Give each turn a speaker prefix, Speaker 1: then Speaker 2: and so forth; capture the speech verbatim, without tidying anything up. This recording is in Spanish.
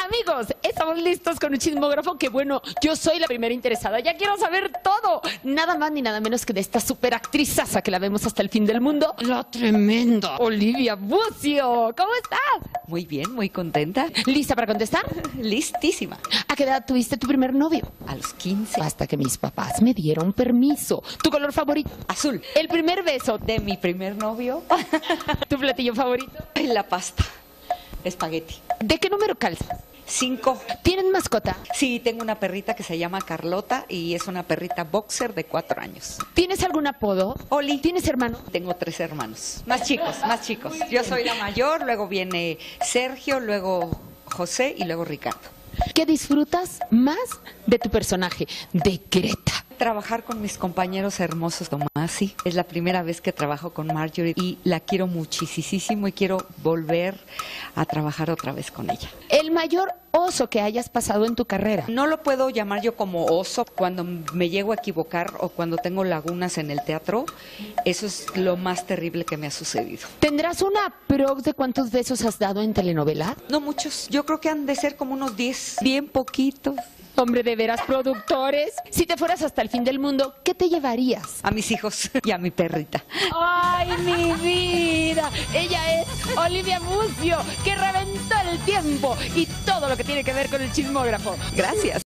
Speaker 1: Amigos, estamos listos con un chismógrafo que, bueno, yo soy la primera interesada. Ya quiero saber todo. Nada más ni nada menos que de esta superactrizaza que la vemos hasta el fin del mundo, la tremenda Olivia Bucio. ¿Cómo estás?
Speaker 2: Muy bien, muy contenta.
Speaker 1: ¿Lista para contestar?
Speaker 2: Listísima.
Speaker 1: ¿A qué edad tuviste tu primer novio?
Speaker 2: A los quince.
Speaker 1: Hasta que mis papás me dieron permiso. ¿Tu color favorito?
Speaker 2: Azul.
Speaker 1: El primer beso.
Speaker 2: De mi primer novio.
Speaker 1: ¿Tu platillo favorito?
Speaker 2: La pasta. Espagueti.
Speaker 1: ¿De qué número calzas?
Speaker 2: Cinco.
Speaker 1: ¿Tienes mascota?
Speaker 2: Sí, tengo una perrita que se llama Carlota y es una perrita boxer de cuatro años.
Speaker 1: ¿Tienes algún apodo?
Speaker 2: Oli.
Speaker 1: ¿Tienes hermano?
Speaker 2: Tengo tres hermanos. Más chicos, más chicos. Yo soy la mayor, luego viene Sergio, luego José y luego Ricardo.
Speaker 1: ¿Qué disfrutas más de tu personaje, de Greta?
Speaker 2: Trabajar con mis compañeros hermosos. Tomasi, es la primera vez que trabajo con Marjorie y la quiero muchísimo y quiero volver a trabajar otra vez con ella.
Speaker 1: El mayor oso que hayas pasado en tu carrera.
Speaker 2: No lo puedo llamar yo como oso cuando me llego a equivocar o cuando tengo lagunas en el teatro. Eso es lo más terrible que me ha sucedido.
Speaker 1: ¿Tendrás una prox de cuántos besos has dado en telenovela?
Speaker 2: No muchos, yo creo que han de ser como unos diez, bien poquitos.
Speaker 1: Hombre, de veras, productores. Si te fueras hasta el fin del mundo, ¿qué te llevarías?
Speaker 2: A mis hijos y a mi perrita.
Speaker 1: ¡Ay, mi vida! Ella es Olivia Bucio, que reventó el tiempo y todo lo que tiene que ver con el chismógrafo.
Speaker 2: Gracias.